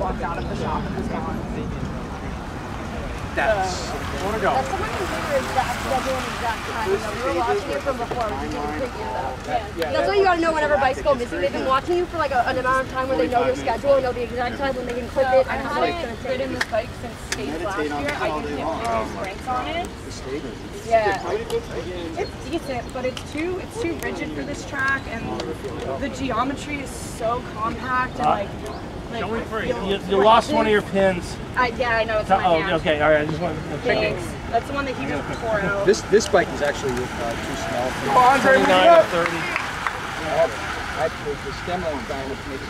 walked out of the shop and was gone. That's someone in here exact schedule and exact time. We were watching it from before, which is even creepier though. Yeah. That's why you gotta know whenever bikes go missing. They've been watching you for like an amount of time where they know your schedule and know the exact time when they can clip it and how it's gonna take. I've ridden this bike since skates last year. I usually have springs on it. Yeah, it's decent, but it's too rigid for this track, and the geometry is so compact and like you lost one of your pins. Yeah, I know, it's in my hand. Okay, all right. I just wanted to check it. That's the one that he just tore out. This bike is actually too small for me. 29 or 30. The stem length diameter makes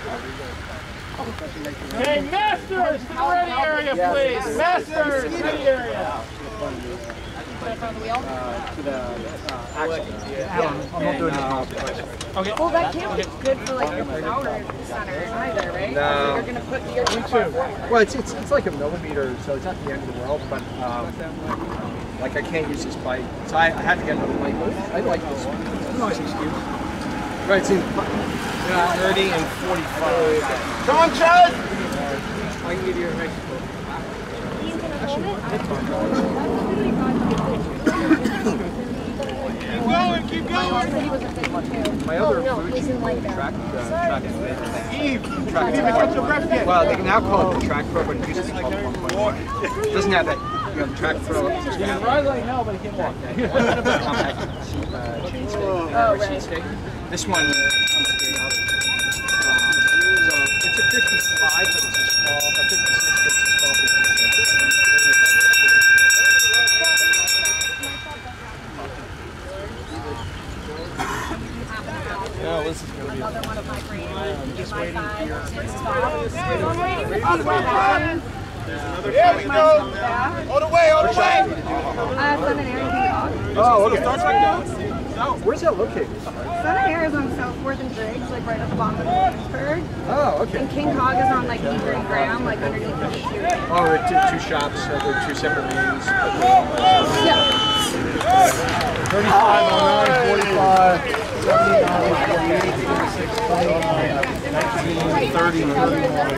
it. Okay, Masters, to the ready area, please. Masters, ready area. To the axle. I'm not doing it. Okay. Well, that can't be good for like your powder center either, right? No. You're gonna put your forward. Well, it's like a millimeter, so it's not the end of the world, but like I can't use this bike, so I had to get another bike. I like this one. It's a nice excuse. Right, see, 30 and 45. Come on, Chad! I can give you a nice quote. Keep going! My other track well, they can now call it the track pro, but it used to be called 1.1. It doesn't have that, the track pro. You can ride like hell, but you can't walk. Chain stay. This one comes straight up. So it's a 55, but it's a small, a 56, but it's a small 56. No, this is going to be Another one of my brains. I'm just waiting for your... Here we go! All the way, all the way! Oh, okay. Where's that located? Sun and Air is on South 4th and Driggs, like right at the bottom of Williamsburg. Oh, okay. And King Cog is on like Eager and Graham, like underneath the shoe. Oh, they're two shops, they're two separate lanes. Yeah. 35 on 9, 45, 79, 28, 26, 29, 19, 30.